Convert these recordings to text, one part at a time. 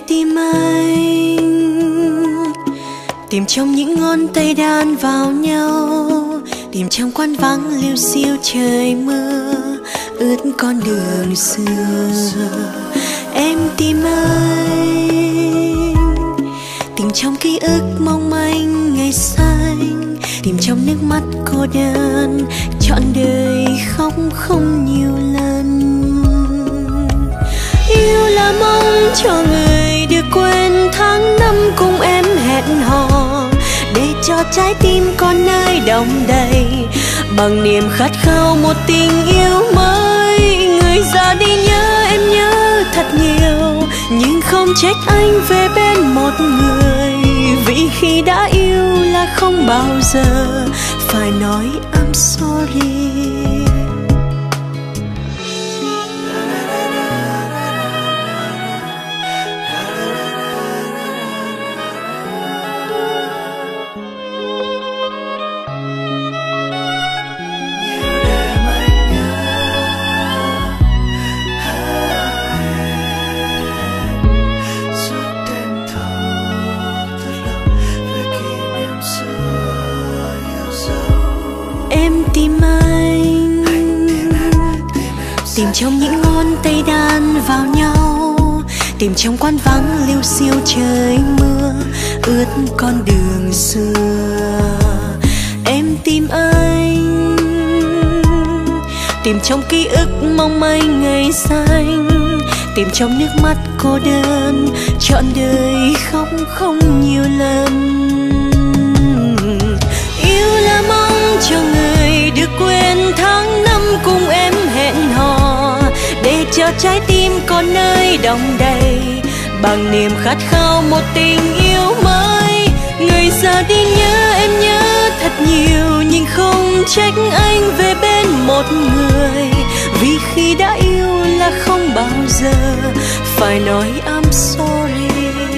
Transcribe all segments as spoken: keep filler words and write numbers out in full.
tìm anh, tìm trong những ngón tay đan vào nhau, tìm trong quán vắng liêu xiêu trời mưa ướt con đường xưa. Em tìm anh, tìm trong ký ức mong manh ngày xanh, tìm trong nước mắt cô đơn trọn đời khóc không nhiều lần. Yêu là mong cho người được quên tháng năm cùng em hẹn hò, để cho trái tim con nơi đong đầy bằng niềm khát khao một tình yêu mới. Người ra đi nhớ em nhớ thật nhiều, nhưng không trách anh về bên một người, vì khi đã yêu là không bao giờ phải nói I'm sorry. Em tìm anh, tìm trong những ngón tay đan vào nhau, tìm trong quán vắng liêu xiêu trời mưa ướt con đường xưa. Em tìm anh, tìm trong ký ức mong manh ngày xanh, tìm trong nước mắt cô đơn trọn đời khóc không nhiều lần. Yêu là mong cho người được quên tháng năm cùng em hẹn hò, để cho trái tim con nơi đong đầy bằng niềm khát khao một tình yêu mới. Người ra đi nhớ em nhớ thật nhiều, nhưng không trách anh về bên một người, vì khi đã yêu là không bao giờ phải nói I'm sorry.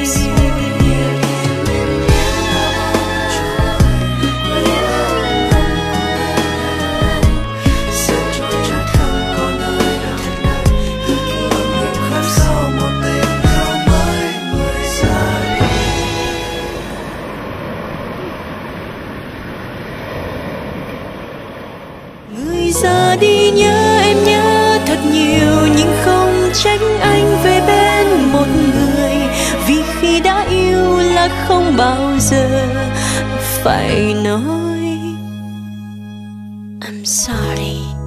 Người ra đi nhớ em nhớ thật nhiều, nhưng không trách anh về bên một người, vì khi đã yêu là không bao giờ phải nói I'm sorry.